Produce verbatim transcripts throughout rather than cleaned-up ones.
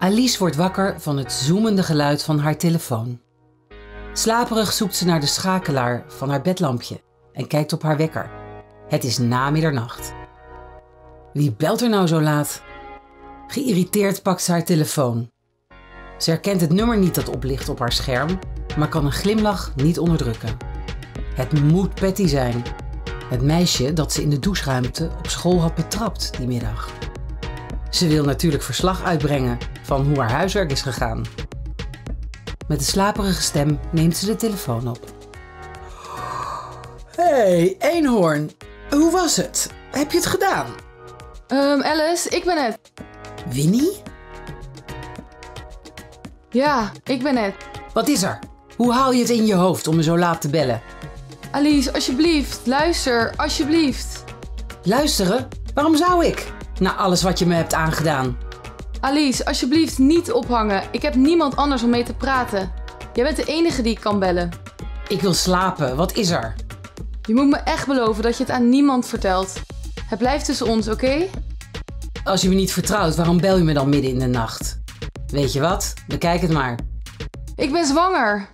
Alice wordt wakker van het zoemende geluid van haar telefoon. Slaperig zoekt ze naar de schakelaar van haar bedlampje en kijkt op haar wekker. Het is na middernacht. Wie belt er nou zo laat? Geïrriteerd pakt ze haar telefoon. Ze herkent het nummer niet dat oplicht op haar scherm, maar kan een glimlach niet onderdrukken. Het moet Patty zijn. Het meisje dat ze in de doucheruimte op school had betrapt die middag. Ze wil natuurlijk verslag uitbrengen van hoe haar huiswerk is gegaan. Met een slaperige stem neemt ze de telefoon op. Hey, Eenhoorn. Hoe was het? Heb je het gedaan? Um, Alice, ik ben het. Winnie? Ja, ik ben het. Wat is er? Hoe haal je het in je hoofd om me zo laat te bellen? Alice, alsjeblieft, luister, alsjeblieft. Luisteren? Waarom zou ik? Na alles wat je me hebt aangedaan. Alice, alsjeblieft niet ophangen. Ik heb niemand anders om mee te praten. Jij bent de enige die ik kan bellen. Ik wil slapen. Wat is er? Je moet me echt beloven dat je het aan niemand vertelt. Het blijft tussen ons, oké? Okay? Als je me niet vertrouwt, waarom bel je me dan midden in de nacht? Weet je wat? Bekijk het maar. Ik ben zwanger.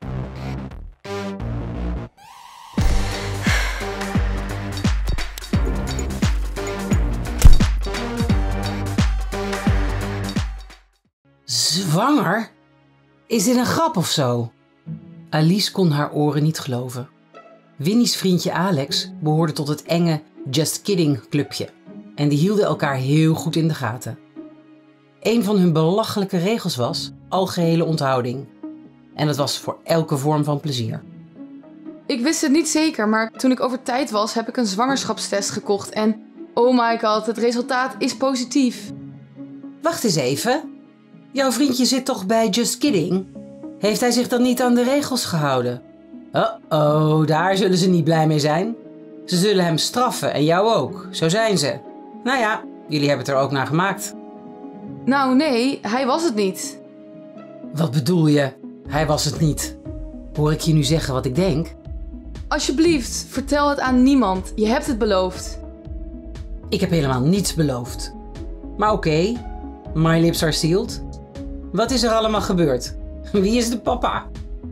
Zwanger? Is dit een grap of zo? Alice kon haar oren niet geloven. Winnie's vriendje Alex behoorde tot het enge Just Kidding clubje. En die hielden elkaar heel goed in de gaten. Een van hun belachelijke regels was algehele onthouding. En dat was voor elke vorm van plezier. Ik wist het niet zeker, maar toen ik over tijd was, heb ik een zwangerschapstest gekocht. En oh my god, het resultaat is positief. Wacht eens even. Jouw vriendje zit toch bij Just Kidding? Heeft hij zich dan niet aan de regels gehouden? Oh-oh, daar zullen ze niet blij mee zijn. Ze zullen hem straffen en jou ook. Zo zijn ze. Nou ja, jullie hebben het er ook naar gemaakt. Nou nee, hij was het niet. Wat bedoel je? Hij was het niet. Hoor ik je nu zeggen wat ik denk? Alsjeblieft, vertel het aan niemand. Je hebt het beloofd. Ik heb helemaal niets beloofd. Maar oké, okay, my lips are sealed. Wat is er allemaal gebeurd? Wie is de papa?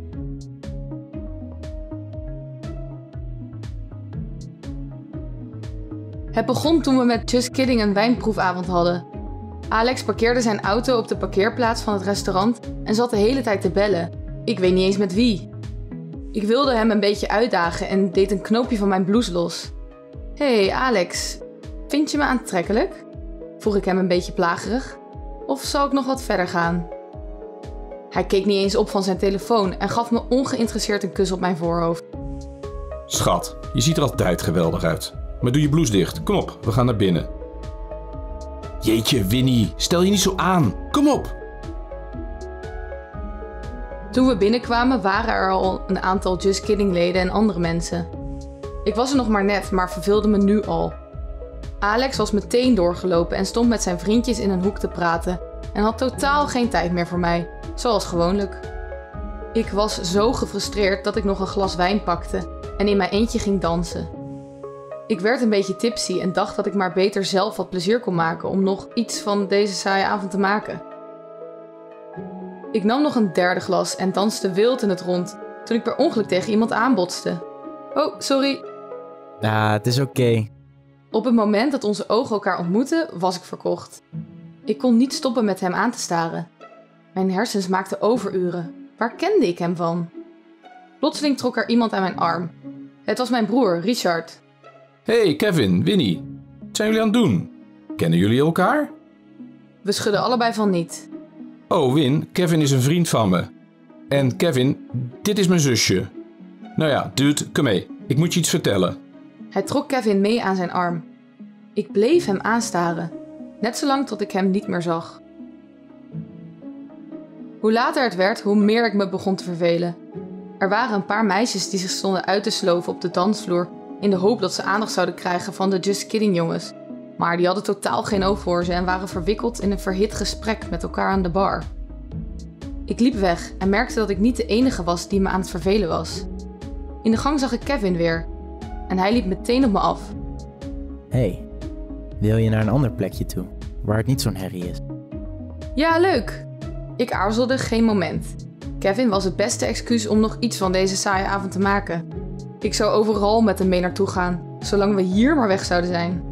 Het begon toen we met Just Kidding een wijnproefavond hadden. Alex parkeerde zijn auto op de parkeerplaats van het restaurant en zat de hele tijd te bellen. Ik weet niet eens met wie. Ik wilde hem een beetje uitdagen en deed een knoopje van mijn blouse los. Hey Alex, vind je me aantrekkelijk? Vroeg ik hem een beetje plagerig. Of zal ik nog wat verder gaan? Hij keek niet eens op van zijn telefoon en gaf me ongeïnteresseerd een kus op mijn voorhoofd. Schat, je ziet er altijd geweldig uit. Maar doe je blouse dicht. Kom op, we gaan naar binnen. Jeetje, Winnie, stel je niet zo aan. Kom op! Toen we binnenkwamen waren er al een aantal Just Kidding leden en andere mensen. Ik was er nog maar net, maar verveelde me nu al. Alex was meteen doorgelopen en stond met zijn vriendjes in een hoek te praten en had totaal geen tijd meer voor mij, zoals gewoonlijk. Ik was zo gefrustreerd dat ik nog een glas wijn pakte en in mijn eentje ging dansen. Ik werd een beetje tipsy en dacht dat ik maar beter zelf wat plezier kon maken om nog iets van deze saaie avond te maken. Ik nam nog een derde glas en danste wild in het rond toen ik per ongeluk tegen iemand aanbotste. Oh, sorry. Ah, het is oké. Okay. Op het moment dat onze ogen elkaar ontmoetten, was ik verkocht. Ik kon niet stoppen met hem aan te staren. Mijn hersens maakten overuren. Waar kende ik hem van? Plotseling trok er iemand aan mijn arm. Het was mijn broer, Richard. Hey Kevin, Winnie. Wat zijn jullie aan het doen? Kennen jullie elkaar? We schudden allebei van niet. Oh Win, Kevin is een vriend van me. En Kevin, dit is mijn zusje. Nou ja, dude, kom mee. Ik moet je iets vertellen. Hij trok Kevin mee aan zijn arm. Ik bleef hem aanstaren. Net zolang tot ik hem niet meer zag. Hoe later het werd, hoe meer ik me begon te vervelen. Er waren een paar meisjes die zich stonden uit te sloven op de dansvloer in de hoop dat ze aandacht zouden krijgen van de Just Kidding jongens. Maar die hadden totaal geen oog voor ze en waren verwikkeld in een verhit gesprek met elkaar aan de bar. Ik liep weg en merkte dat ik niet de enige was die me aan het vervelen was. In de gang zag ik Kevin weer en hij liep meteen op me af. Hey, wil je naar een ander plekje toe, waar het niet zo'n herrie is? Ja, leuk. Ik aarzelde geen moment. Kevin was het beste excuus om nog iets van deze saaie avond te maken. Ik zou overal met hem mee naartoe gaan, zolang we hier maar weg zouden zijn.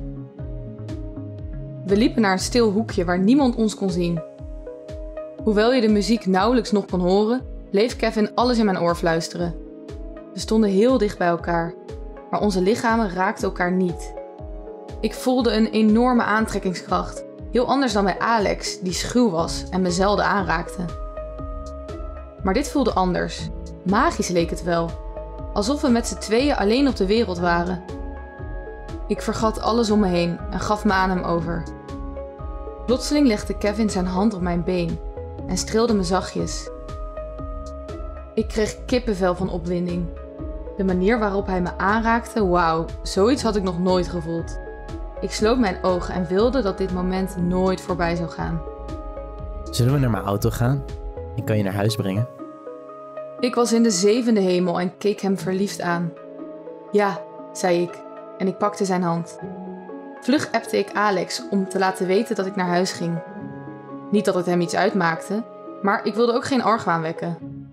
We liepen naar een stil hoekje waar niemand ons kon zien. Hoewel je de muziek nauwelijks nog kon horen, bleef Kevin alles in mijn oor fluisteren. We stonden heel dicht bij elkaar, maar onze lichamen raakten elkaar niet. Ik voelde een enorme aantrekkingskracht, heel anders dan bij Alex, die schuw was en me zelden aanraakte. Maar dit voelde anders. Magisch leek het wel, alsof we met z'n tweeën alleen op de wereld waren. Ik vergat alles om me heen en gaf me aan hem over. Plotseling legde Kevin zijn hand op mijn been en streelde me zachtjes. Ik kreeg kippenvel van opwinding. De manier waarop hij me aanraakte, wauw, zoiets had ik nog nooit gevoeld. Ik sloot mijn ogen en wilde dat dit moment nooit voorbij zou gaan. Zullen we naar mijn auto gaan? Ik kan je naar huis brengen. Ik was in de zevende hemel en keek hem verliefd aan. Ja, zei ik en ik pakte zijn hand. Vlug appte ik Alex om te laten weten dat ik naar huis ging. Niet dat het hem iets uitmaakte, maar ik wilde ook geen argwaan wekken.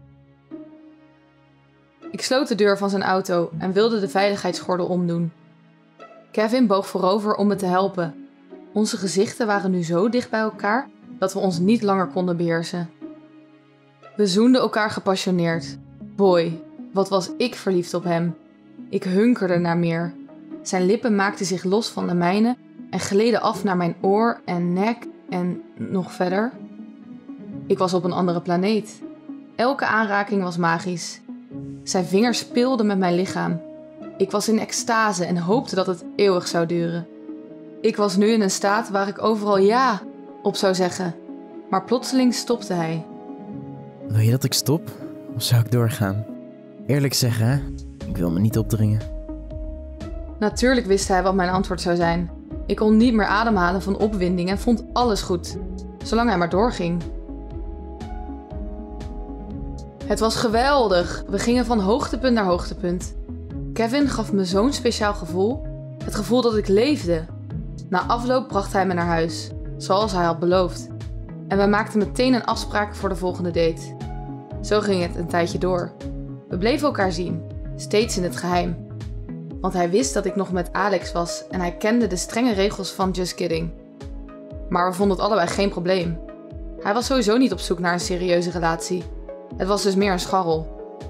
Ik sloot de deur van zijn auto en wilde de veiligheidsgordel omdoen. Kevin boog voorover om me te helpen. Onze gezichten waren nu zo dicht bij elkaar dat we ons niet langer konden beheersen. We zoenden elkaar gepassioneerd. Boy, wat was ik verliefd op hem. Ik hunkerde naar meer. Zijn lippen maakten zich los van de mijne en gleden af naar mijn oor en nek en nog verder. Ik was op een andere planeet. Elke aanraking was magisch. Zijn vingers speelden met mijn lichaam. Ik was in extase en hoopte dat het eeuwig zou duren. Ik was nu in een staat waar ik overal ja op zou zeggen. Maar plotseling stopte hij. Wil je dat ik stop? Of zou ik doorgaan? Eerlijk zeggen, hè? Ik wil me niet opdringen. Natuurlijk wist hij wat mijn antwoord zou zijn. Ik kon niet meer ademhalen van opwinding en vond alles goed. Zolang hij maar doorging. Het was geweldig. We gingen van hoogtepunt naar hoogtepunt. Kevin gaf me zo'n speciaal gevoel. Het gevoel dat ik leefde. Na afloop bracht hij me naar huis, zoals hij had beloofd. En we maakten meteen een afspraak voor de volgende date. Zo ging het een tijdje door. We bleven elkaar zien, steeds in het geheim. Want hij wist dat ik nog met Alex was en hij kende de strenge regels van Just Kidding. Maar we vonden het allebei geen probleem. Hij was sowieso niet op zoek naar een serieuze relatie. Het was dus meer een scharrel.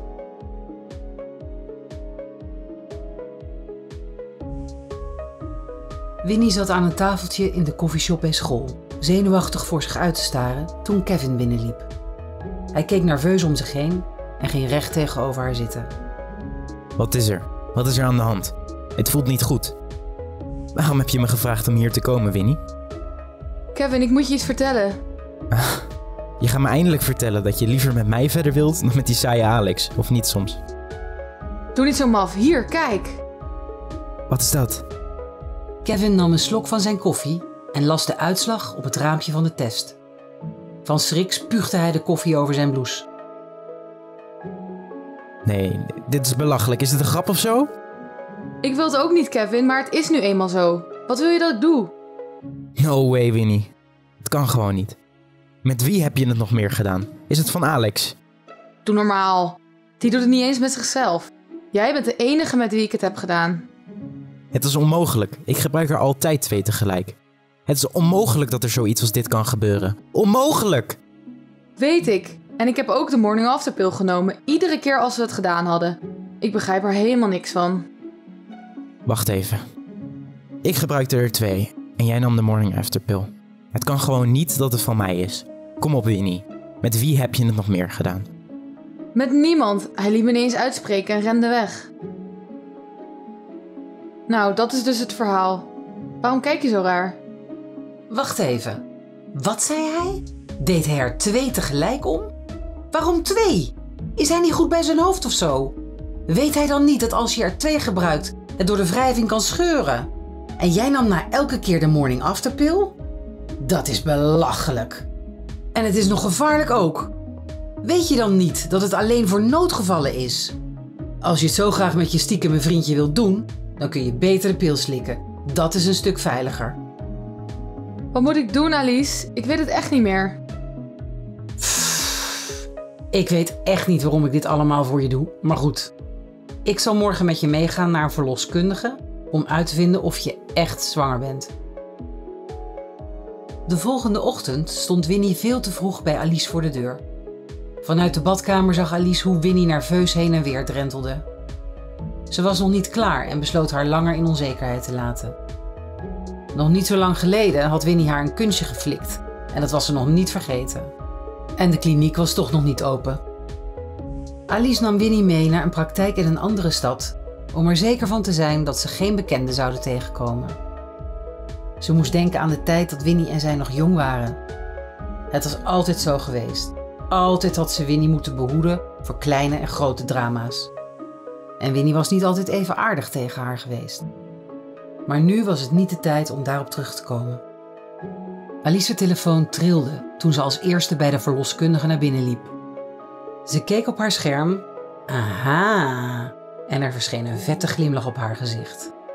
Winnie zat aan een tafeltje in de koffieshop bij school, zenuwachtig voor zich uit te staren toen Kevin binnenliep. Hij keek nerveus om zich heen en ging recht tegenover haar zitten. Wat is er? Wat is er aan de hand? Het voelt niet goed. Waarom heb je me gevraagd om hier te komen, Winnie? Kevin, ik moet je iets vertellen. Ah, je gaat me eindelijk vertellen dat je liever met mij verder wilt dan met die saaie Alex, of niet soms? Doe niet zo maf. Hier, kijk. Wat is dat? Kevin nam een slok van zijn koffie en las de uitslag op het raampje van de test. Van schrik spuugde hij de koffie over zijn blouse. Nee, dit is belachelijk. Is dit een grap of zo? Ik wil het ook niet, Kevin, maar het is nu eenmaal zo. Wat wil je dat ik doe? No way, Winnie. Het kan gewoon niet. Met wie heb je het nog meer gedaan? Is het van Alex? Doe normaal. Die doet het niet eens met zichzelf. Jij bent de enige met wie ik het heb gedaan. Het is onmogelijk. Ik gebruik er altijd twee tegelijk. Het is onmogelijk dat er zoiets als dit kan gebeuren. Onmogelijk! Weet ik. En ik heb ook de morning after pill genomen. Iedere keer als we het gedaan hadden. Ik begrijp er helemaal niks van. Wacht even. Ik gebruikte er twee. En jij nam de morning after pill. Het kan gewoon niet dat het van mij is. Kom op, Winnie. Met wie heb je het nog meer gedaan? Met niemand. Hij liet me ineens uitspreken en rende weg. Nou, dat is dus het verhaal. Waarom kijk je zo raar? Wacht even. Wat zei hij? Deed hij er twee tegelijk om? Waarom twee? Is hij niet goed bij zijn hoofd of zo? Weet hij dan niet dat als je er twee gebruikt, het door de wrijving kan scheuren? En jij nam na elke keer de morning after pill? Dat is belachelijk. En het is nog gevaarlijk ook. Weet je dan niet dat het alleen voor noodgevallen is? Als je het zo graag met je stiekeme vriendje wilt doen, dan kun je beter de pil slikken. Dat is een stuk veiliger. Wat moet ik doen, Alice? Ik weet het echt niet meer. Ik weet echt niet waarom ik dit allemaal voor je doe, maar goed. Ik zal morgen met je meegaan naar een verloskundige om uit te vinden of je echt zwanger bent. De volgende ochtend stond Winnie veel te vroeg bij Alice voor de deur. Vanuit de badkamer zag Alice hoe Winnie nerveus heen en weer drentelde. Ze was nog niet klaar en besloot haar langer in onzekerheid te laten. Nog niet zo lang geleden had Winnie haar een kunstje geflikt en dat was ze nog niet vergeten. En de kliniek was toch nog niet open. Alice nam Winnie mee naar een praktijk in een andere stad om er zeker van te zijn dat ze geen bekenden zouden tegenkomen. Ze moest denken aan de tijd dat Winnie en zij nog jong waren. Het was altijd zo geweest. Altijd had ze Winnie moeten behoeden voor kleine en grote drama's. En Winnie was niet altijd even aardig tegen haar geweest. Maar nu was het niet de tijd om daarop terug te komen. Alice's telefoon trilde toen ze als eerste bij de verloskundige naar binnen liep. Ze keek op haar scherm. Aha! En er verscheen een vette glimlach op haar gezicht.